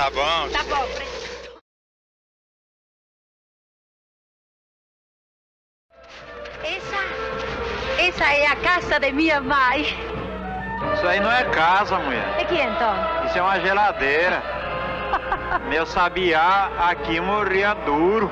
Tá bom. Tá bom, presidente. Essa é a casa de minha mãe. Isso aí não é casa, mulher. E que então? Isso é uma geladeira. Meu sabiá aqui morria duro.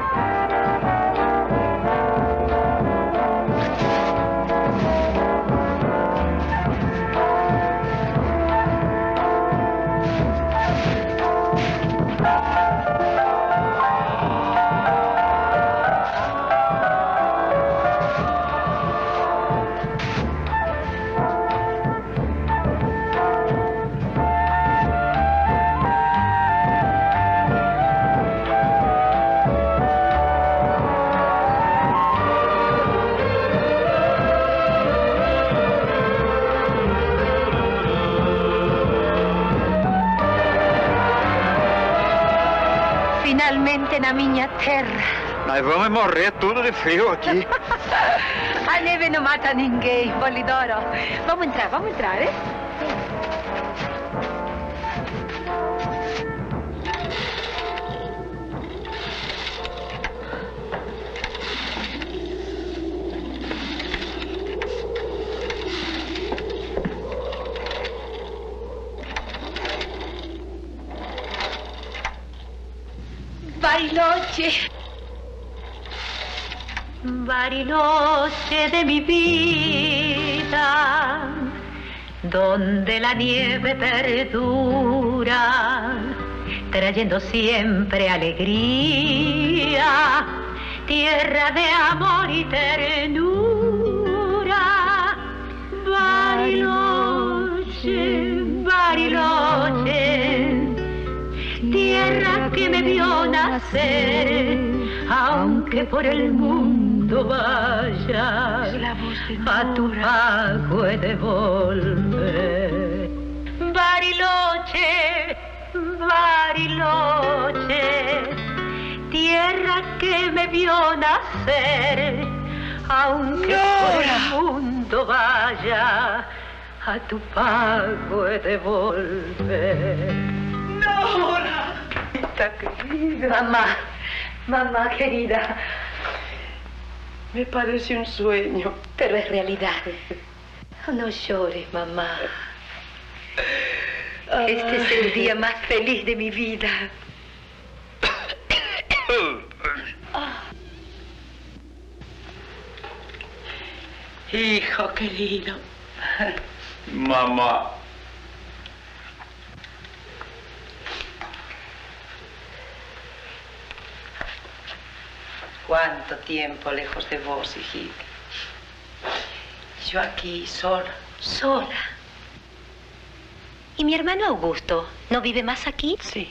Finalmente na minha terra. Nós vamos morrer tudo de frio aqui. A neve não mata ninguém, Polidoro. Vamos entrar, hein? Bariloche de mi vida, donde la nieve perdura, trayendo siempre alegría, tierra de amor y ternura. Bariloche, Bariloche, tierra que me vio nacer, aunque por el mundo vaya, a tu pago he de volver. Bariloche, Bariloche, tierra que me vio nacer, aunque por el mundo vaya, a tu pago he de volver. Nora, querida. Mamá querida. Me parece un sueño. Pero es realidad. No llores, mamá. Este es el día más feliz de mi vida. Hijo querido. Mamá. Cuánto tiempo lejos de vos, hijita. Yo aquí, sola. ¿Sola? ¿Y mi hermano Augusto no vive más aquí? Sí.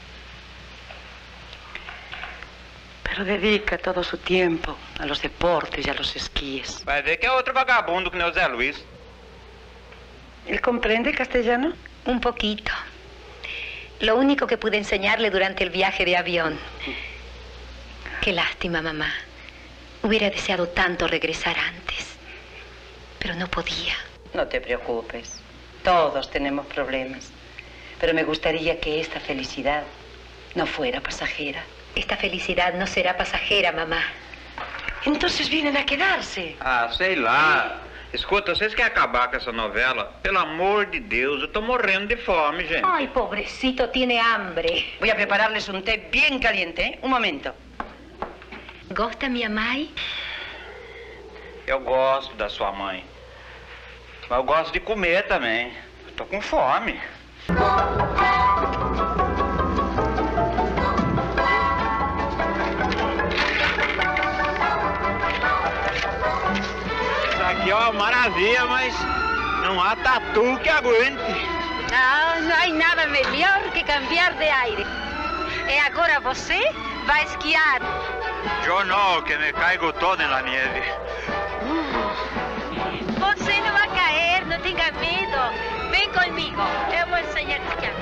Pero dedica todo su tiempo a los deportes y a los esquíes. Vai ver que é outro vagabundo que nem o Zé Luis. ¿Él comprende castellano? Un poquito. Lo único que pude enseñarle durante el viaje de avión. Qué lástima, mamá. Hubiera deseado tanto regresar antes. Pero no podía. No te preocupes. Todos tenemos problemas. Pero me gustaría que esta felicidad no fuera pasajera. Esta felicidad no será pasajera, mamá. Entonces vienen a quedarse. Ah, sei lá. Escuta, vocês querem acabar com essa novela? Pelo amor de Deus, eu tô morrendo de fome, gente. Ay, pobrecito, tiene hambre. Voy a prepararles un té bien caliente, ¿eh? Un momento. ¿Gosta minha mãe? Eu gosto da sua mãe. Mas eu gosto de comer também. Eu tô com fome. Isso aqui é uma maravilha, mas não há tatu que aguente. Não, não há nada melhor que cambiar de aire. E agora você vai esquiar. Eu não, que me caigo todo na neve. Você não vai cair, não tenha medo. Vem comigo, eu vou ensinar a esquiar.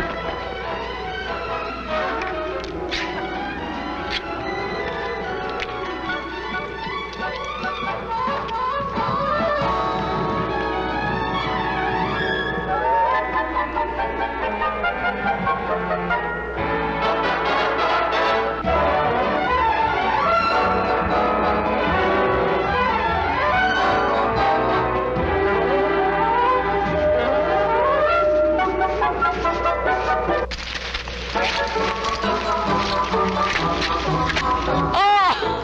¡Oh!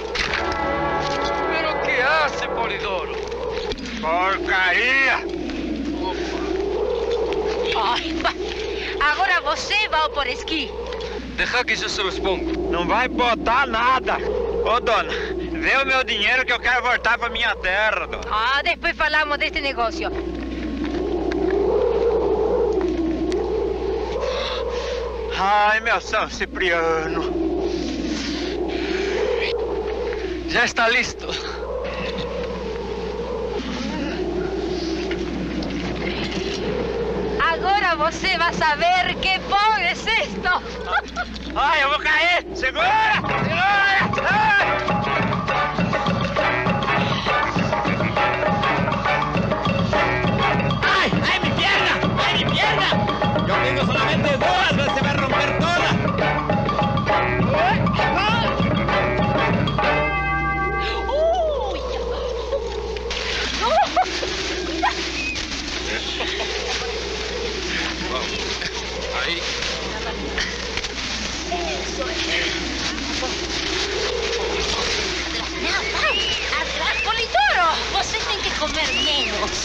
¿Pero qué hace, Polidoro? Porcaria! Ai, agora você vai por esqui. Deixa que eu se respondo. Não vai botar nada. Ô, dona, vê o meu dinheiro que eu quero voltar pra minha terra, dona. Ah, depois falamos deste negócio. Ai, meu São Cipriano. Já está listo. Agora você vai saber que bom é isto. Ai, eu vou cair. Segura! Segura! Ai! Tengo solamente dos, no se va a romper toda. Ahí. Eso es. Atrás, Polidoro. Você tem que comer menos.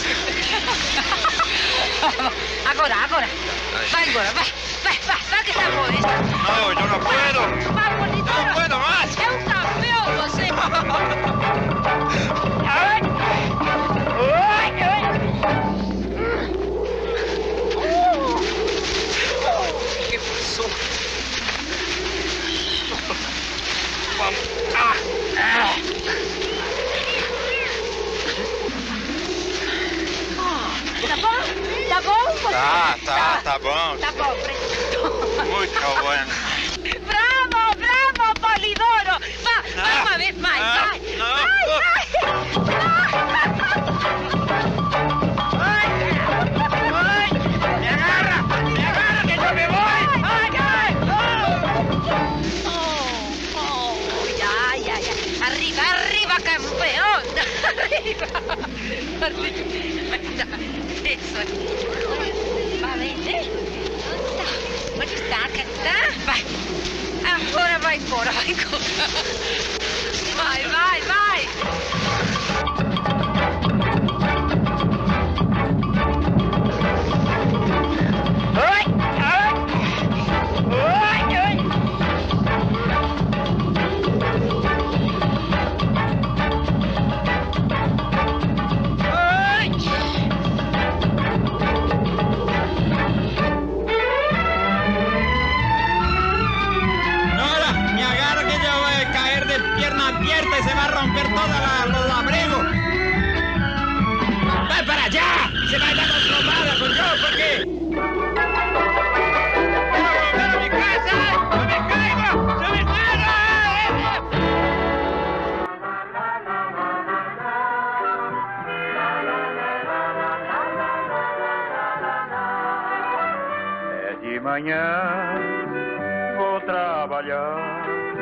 Agora. Vai embora, vai que está bom isso. Não, eu não puedo. Vai, Polidoro. Não puedo mais. É um campeão, você. Ai! Que passou? Vamos. Tá bom? Tá bom, você? Tá bom. Tá bom, preto. Muito bueno. Bravo, Polidoro. Vai uma vez mais, vai. Ai, me agarra que eu me vou. Ya. Arriba, campeón. Arriba. Eso es. Va a ver, ¿eh? ¿Dónde está? Acá está. Vai. Agora vai embora. Vai. Abierta y se va a romper toda los abrigos. ¡Va para allá! ¡Se va a dar trompada con yo! ¿Por qué? ¡Quiero volver a mi casa! ¡No me caigo! ¡No me caigo! É de manhã, vou trabalhar.